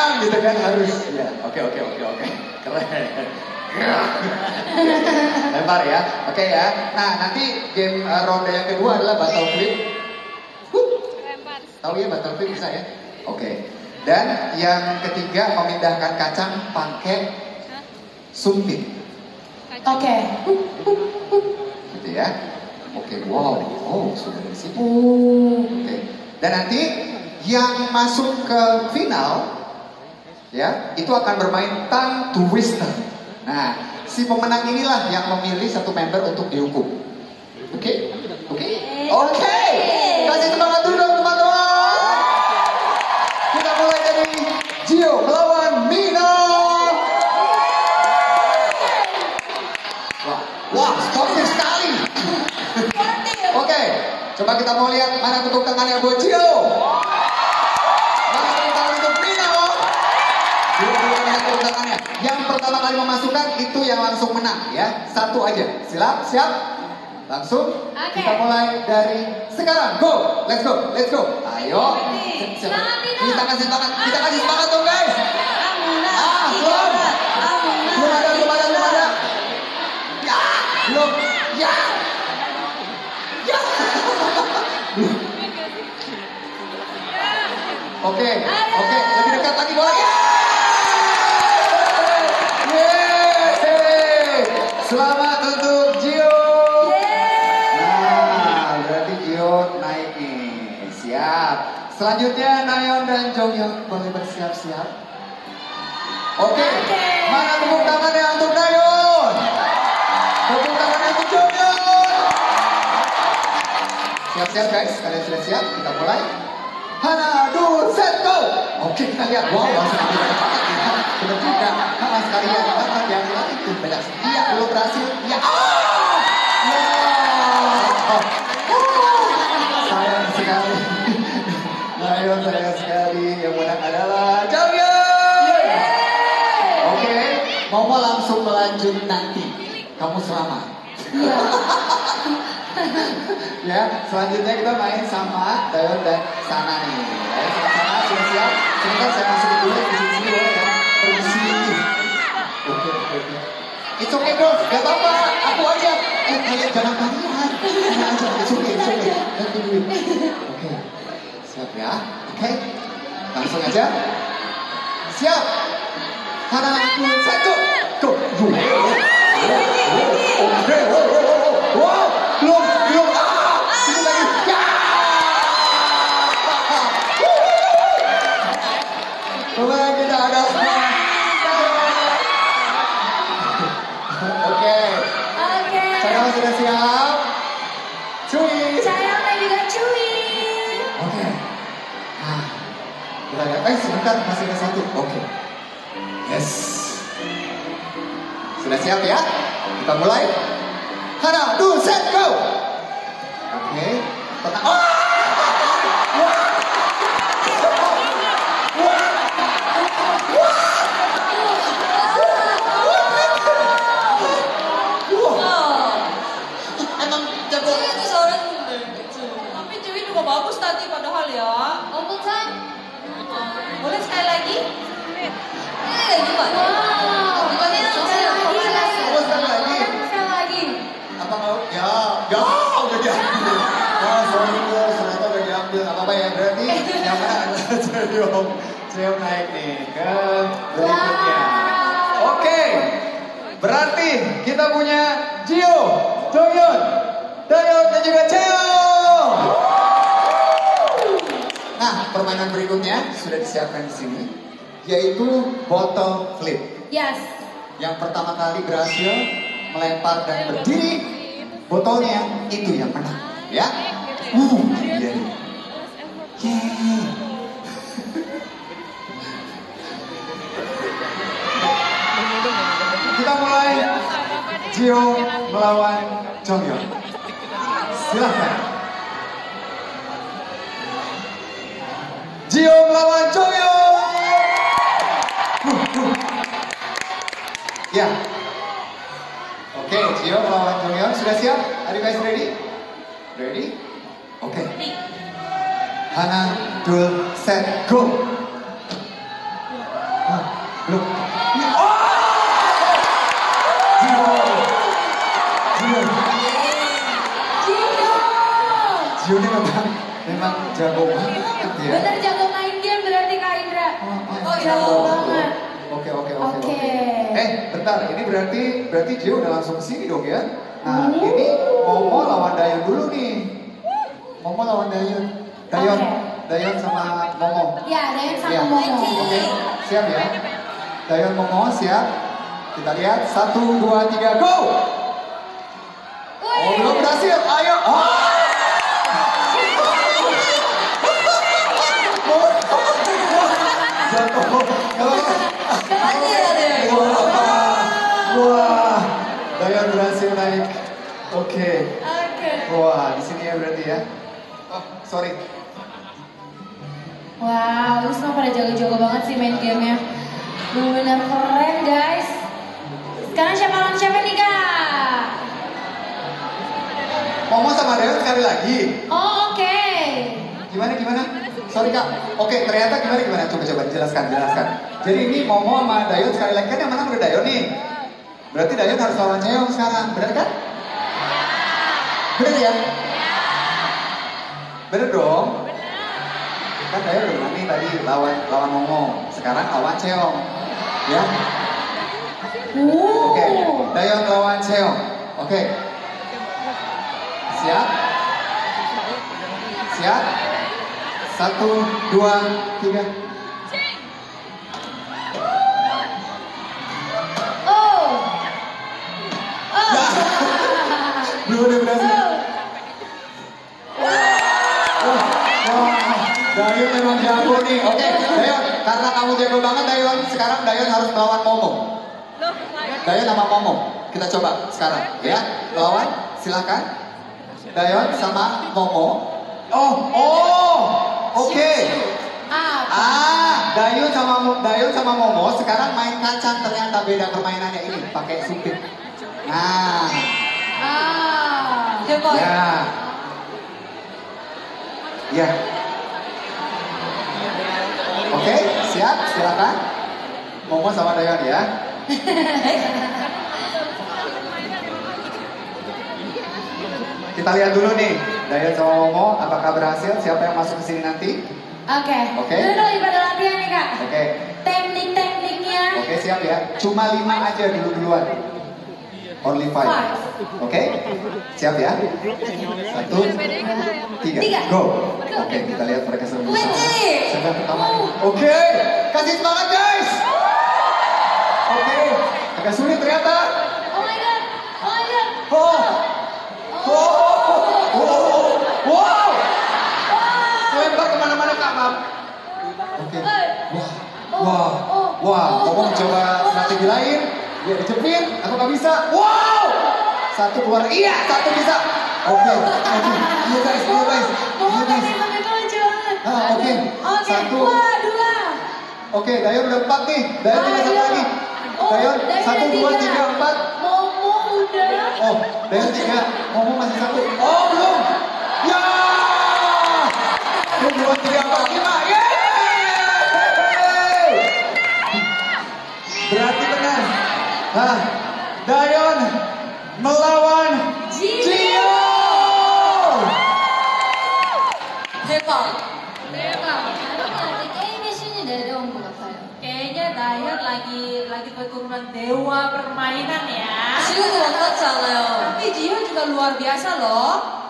sayang gitu kan harus. Ya, oke. Keren. Lempar ya. Oke ya. Nah, nanti game ronde yang kedua adalah battle flip. Tahu ya battle flip bisa ya? Oke. Dan yang ketiga memindahkan kacang pakai sumpit. Oke. Gitu ya. Oke, wow. Oh, sudah dari sini. Oke. Dan nanti yang masuk ke final ya, itu akan bermain tongue twister. Nah, si pemenang inilah yang memilih satu member untuk dihukum. Oke? Kasih semangat dulu dong teman-teman. Kita mulai dari Gio melawan Mina. Wah, sportif sekali. Oke, coba kita mau lihat mana tepuk tangannya buat Gio. Mana tepuk tangan untuk Mina. Dua-duanya tepuk tangannya. Yang pertama kali memasukkan itu yang langsung menang ya. Satu aja. Siap? Langsung. Kita mulai dari sekarang. Go. Let's go. Ayo. Kita kasih semangat dong guys. Belum ada. Ya, belum. Ya. Oke. Lebih dekat lagi bolanya. Selamat untuk Gio. Nah, berarti Gio naik nih. Siap. Selanjutnya Nayeon dan Jonghyun boleh bersiap-siap. Oke. Mana tepuk tangannya untuk Nayeon? Tepuk tangannya untuk Jonghyun. Siap-siap guys. Kalian sudah siap? Kita mulai. Hana, 2, set, go. Oke, kita lihat. Wow, langsung benar juga. Sekalian yang itu beda. Iya, belum berhasil. Ya. Sayang sekali. Nayeon sayang sekali. Yang menang adalah Jonghyun. Oke, mau langsung melanjut nanti. Kamu selamat. Ya, selanjutnya kita main sama Taeyeon dan Sana nih. Ayo sama-sama siap-siap. Sebentar saya masukin dulu di sini boleh ya. Permisi. Oke. It's okay bro, gak apa-apa. Aku aja. Kalian jangan kalian. Kalian aja. It's okay. Oke. Siap ya. Oke. Langsung aja. Siap. Hana, 2, 1, go. Oke. Wow. Belum. Ini lagi. Ya. Kembali kita ada. Oke. Saya sudah siap. Cuy. Saya juga cuy. Oke. Nah, kita lihat. Sebentar masih ada satu. Oke. Yes. Sudah siap ya? Kita mulai. Hana, 2, set, go. Oke. Emang jago itu seorang tapi cewek juga bagus tadi padahal ya. Untuk San. Boleh sekali lagi? Lagi Pak. Bukannya Sekali lagi. Apa mau? Ya, udah diambil. Sorry bro, ternyata udah diambil. Apa ya, berarti yang mana adalah Cheong naik nih ke berikutnya. Oke, berarti kita punya Gio, Jonghyun, Taeyeon dan juga Cheong. Nah, permainan berikutnya sudah disiapkan di sini, yaitu bottle flip. Yes. Yang pertama kali berhasil melempar dan berdiri, botolnya itu yang menang, ya. Iya. Kita mulai. Gio melawan Jonghyun. Silahkan. Gio melawan Jonghyun. Ya. Oke, Gio melawan Jonghyun. Sudah siap? Are you guys ready? Ready? Oke. Hana, 2, set, go. Belum. Oh! Gio. Gio ini memang jago banget ya. Bener jago main game berarti Kak Indra. Jago banget. Oke. Bentar, ini berarti Gio udah langsung kesini dong ya. Nah, ini Momo lawan Dayon dulu nih. Momo lawan Dayon. Dayon sama Momo. Ya, Dayon sama Momo. Oke, siap ya. Dayon Momo siap. Kita lihat 1, 2, 3, go! Oh, belum berhasil. Ayo. Jatuh. Wah, Dayon berhasil naik. Oke. Wah, di sini ya berarti ya. Oh, sorry. Wow, ini semua pada jago-jago banget sih main gamenya. Benar-benar keren guys. Sekarang siapa lawan siapa nih Kak? Momo sama Dayon sekali lagi. Oh oke. Gimana? Sorry Kak. Oke, ternyata gimana? Coba jelaskan. Jadi ini Momo sama Dayon sekali lagi, kan yang menang udah Dayon nih. Berarti Dayon harus lawan Cheong sekarang, bener kan? Bener ya? Bener dong? Kan Dayon udah menang nih tadi lawan Momo. Sekarang lawan Cheong. Ya? Oke, Dayon lawan Cheong. Oke. Siap? 1, 2, 3. Belum udah berhasil. Dayon memang jago nih. Oke, Dayon, karena kamu jago banget Dayon, sekarang Dayon harus melawan Momo. Dayon sama Momo, kita coba sekarang ya. Lawan, silakan. Dayon sama Momo. Oke. Dayon sama Momo sekarang main kacang, ternyata beda permainannya ini pakai supit. Nah. Ya. Oke, siap, silakan. Momo sama Dayon ya. Kita lihat dulu nih, Dayon sama Momo apakah berhasil? Siapa yang masuk ke sini nanti? Oke. Dulu lagi pada latihan nih Kak. Oke. Tekniknya. Oke, siap ya. Cuma 5 aja duluan. Only 5. Oke? Siap ya? 1, 3, go. Oke, kita lihat mereka sedang berusaha. Segera pertama. Oke, kasih semangat guys. Oke, agak sulit ternyata. Oh my god. Wow. Lempar kemana-mana Kak, maaf. Oke. Wah, Momo coba strategi lain. Dia dijepit, aku nggak bisa. Wow, 1 keluar, iya 1 bisa. Oke. Iya guys. Momo tadi sampai lucu banget. Oke. 1. Oke, Dayon udah 4 nih. Dayon tinggal 1 lagi. Dayon 1, 2, 3, 4. Momo udah. Dayon 3. Momo masih 1. Oh, belum. Ya. 1, 2, 3, 4, 5. Yeay. Berarti benar. Dayon melawan Gio. 대박. Kayaknya Dayon lagi keturunan dewa permainan ya. 지금도 만만치 않아요. Tapi Gio juga luar biasa loh.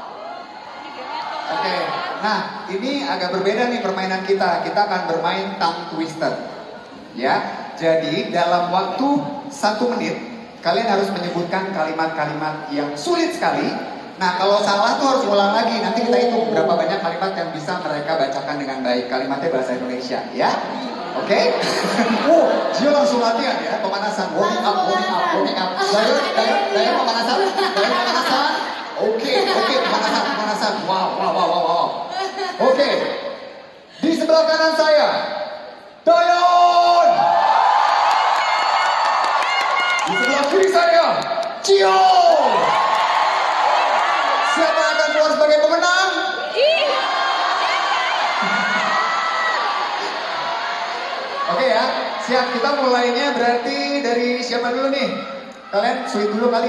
Oke, nah ini agak berbeda nih permainan kita. Kita akan bermain tongue twister. Ya, jadi dalam waktu 1 menit kalian harus menyebutkan kalimat-kalimat yang sulit sekali. Nah kalau salah tuh harus ulang lagi. Nanti kita hitung berapa banyak kalimat yang bisa mereka bacakan dengan baik. Kalimatnya bahasa Indonesia, ya. Oke? Gio langsung latihan ya, pemanasan. Warming up. Dayon pemanasan. Oke, pemanasan. Wow. Oke. Di sebelah kanan saya, Dayon. Di sebelah kiri saya, Gio. Siapa yang akan keluar sebagai pemenang? Oke, ya, siap. Kita mulainya berarti dari siapa dulu nih? Kalian sweet dulu kali.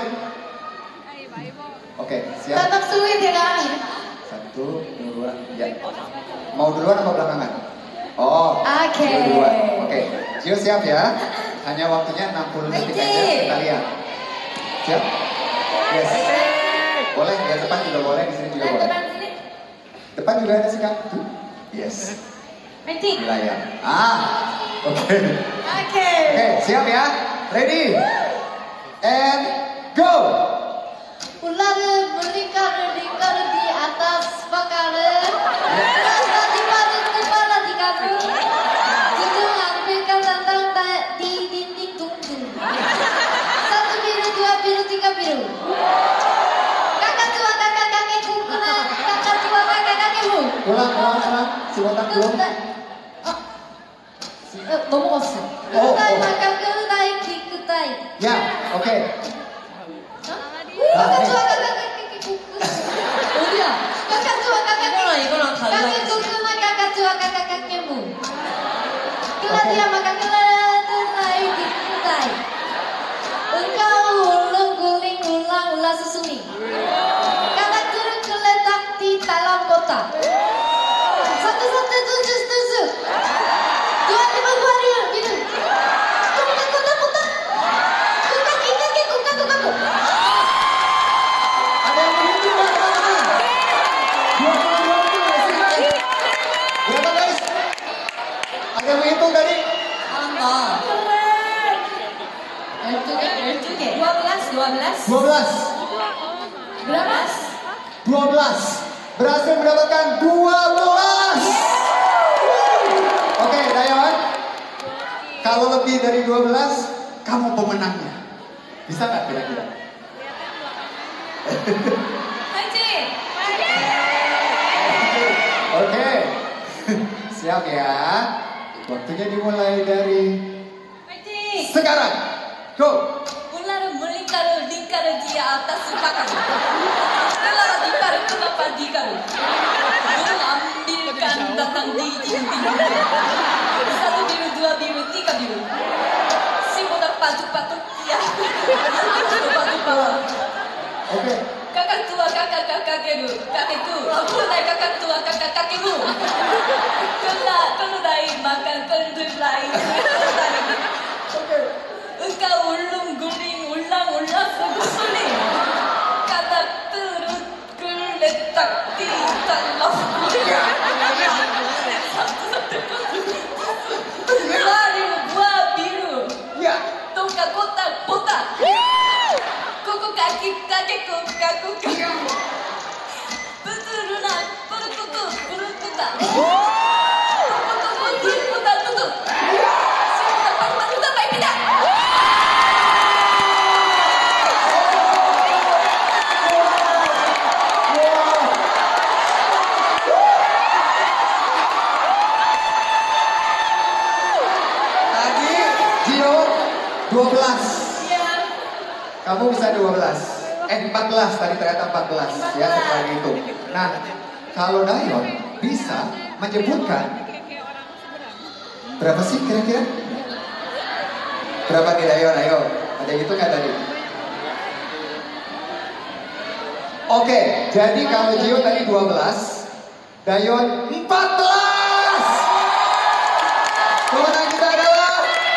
Oke, siap. Tetap sweet ya kan? 1, 2, ya. Mau duluan apa belakangan? Oh, Oke. duluan. Oke, Gio siap ya. Hanya waktunya 60 detik aja, kita lihat. Siap? Yes. Boleh, ya depan juga boleh, di sini juga boleh. Depan sini. Depan juga ada sih, Kak. Tuh. Yes. Ready? Di layar. Oke. Oke. Oke, siap ya? Ready? And go! Ular melingkar di atas pakaran. Rasa di parit kepala di kamu. Gedung hampirkan tantang di dinding tunggu. 1 biru, 2 biru, 3 biru. Kakak tua, kakak kakekku kena. Kakak tua, kakak kakekmu. Ulang. Si botak belum. 넘어갔어. Oh. 그다이 마카 그다이 키 그다이. Ya, oke. kakak tua kakak kakekku. 어디야? kakak tua kakak 이거랑 달라. kakekku kena kakak tua kakak kakekmu. Keladi maka keledai di kedai. Engkau ulung guling ulang ulah susuni. Kanak turun geletak di dalam kota. Satu-satu tujuh. 25 hari gitu. Kemudian kota-kota. Kukak. Ada yang menghitung nggak teman-teman? 22 berapa guys? Ada yang menghitung tadi? 잘한다. Keren. 12개. 12. 12. Berapa? 12. Berhasil mendapatkan 12. Oke, Dayon. Kalau lebih dari 12, kamu pemenangnya. Bisa nggak kira-kira? 화이팅! Oke. Siap ya. Waktunya dimulai dari 화이팅! sekarang. Go. 울라르 물링가르 링가르 di atas pakan. Ulala 링가르 kenapa digaru? Burung ambilkan datang di dinding. 1 biru, 2 biru, 3 biru. Si botak patuk-patuk ya. Aku patuk-patuk. Oke. Kakak tua kakak kakekku. Keledai kakak tua kakak kakekmu. Keledai makan keledai. Oke. Engkau ulung guling ulang suling. Kata turut geletak di dalam. Buah biru. Ya. Tongkat kotak botak. Kuku kakekku. Beturunan perut putar. Kuku putar tutup. Tutup baik pindah. Tadi Gio 12. Iya. Kamu bisa 12. 14 tadi ternyata 14 ya setelah itu. Nah, kalau Dayon bisa menyebutkan berapa sih kira-kira? Berapa nih Dayon? Ayo, ada yang hitungnya tadi. Oke, jadi kalau Gio tadi 12, Dayon 14. Pemenang kita adalah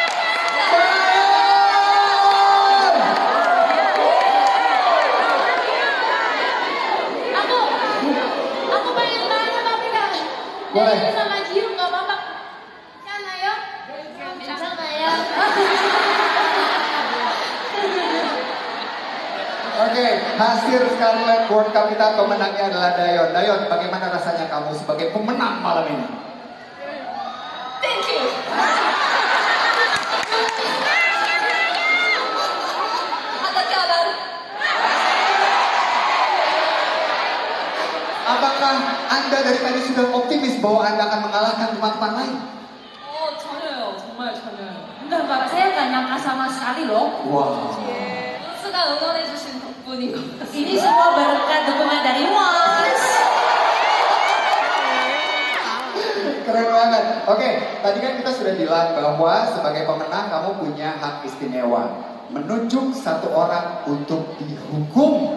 Aku pengen tanya tapi Kak. Boleh. Dari sama Gio nggak apa-apa. Sana ya. Sana ya. Oke, hasil Scarlet World Cup kita pemenangnya adalah Dayon. Dayon, bagaimana rasanya kamu sebagai pemenang malam ini? Thank you. Ada kabar? Apakah Anda dari tadi sudah optimis bahwa Anda akan mengalahkan teman-teman lain? 전혀요. 정말 전혀요. Enggak, Pak. Saya nggak nyangka sama sekali loh. Wow. 수가 응원해주신 덕분인 것 같아요. Ini semua berkat dukungan dari Wans. Keren banget. Oke, tadi kan kita sudah bilang bahwa sebagai pemenang kamu punya hak istimewa. Menunjuk satu orang untuk dihukum.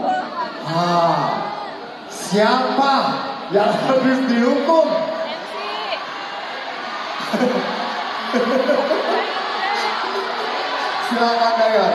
Siapa yang harus dihukum? Silakan Dayon.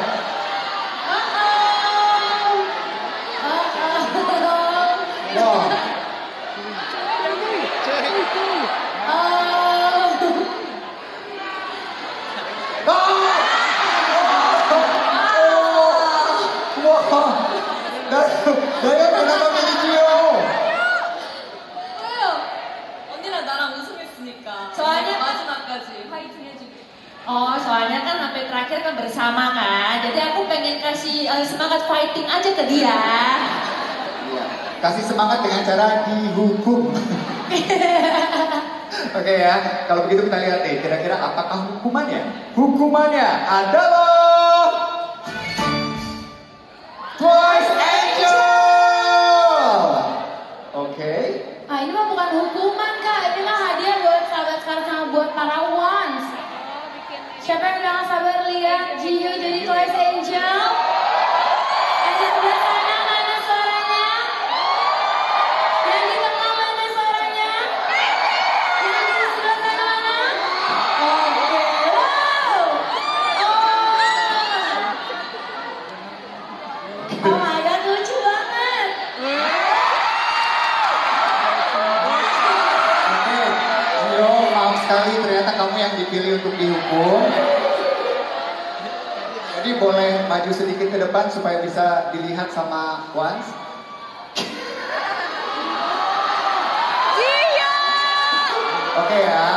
Dayon kenapa milih Gio? 언니랑 나랑 우승했으니까. soalnya 마지막까지 파이팅 해주기. soalnya kan sampai terakhir kan bersama kan. Jadi aku pengen kasih semangat fighting aja ke dia. Iya, kasih semangat dengan cara dihukum. Oke ya, kalau begitu kita lihat nih, kira-kira apakah hukumannya? Hukumannya adalah Twice Angel. Oke. Ini mah bukan hukuman kak, ini mah hadiah buat sahabat sekarang sama buat para ones. Siapa yang udah gak sabar lihat Gio jadi Twice Angel? Yang di sebelah sana mana suaranya? Yang di tengah mana suaranya? Yang di sebelah sana mana? Oke, wow! Oh my god, lucu banget! Oke, Gio, maaf sekali ternyata kamu yang dipilih untuk dihukum. Jadi boleh maju sedikit ke depan supaya bisa dilihat sama Ones. Oke ya.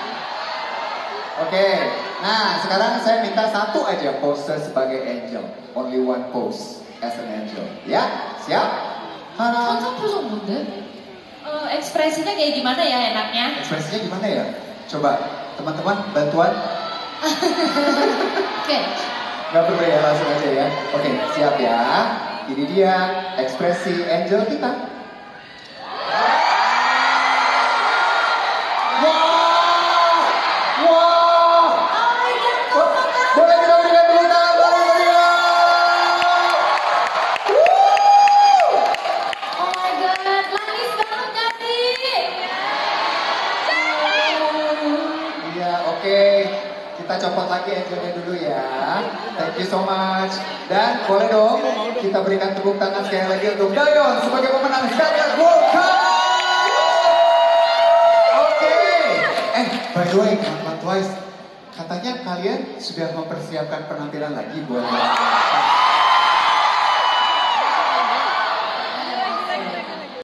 Oke. Nah, sekarang saya minta satu aja pose sebagai angel. Only one pose as an angel. Ya, siap? Hana. Contoh 표정 뭔데? ekspresinya kayak gimana ya enaknya? Ekspresinya gimana ya? Coba, teman-teman bantuan. Oke. Gak perlu ya, langsung aja ya. Oke, siap ya. Ini dia ekspresi angel kita. Boleh kita berikan tepuk tangan paling meriah. Oh my god, manis banget gak sih? Iya, oke. Kita copot lagi angelnya dulu ya. Thank you so much. Dan boleh dong kita berikan tepuk tangan sekali lagi untuk Dayon sebagai pemenang Skydance World Cup. Oke. By the way, teman-teman Twice, katanya kalian sudah mempersiapkan penampilan lagi buat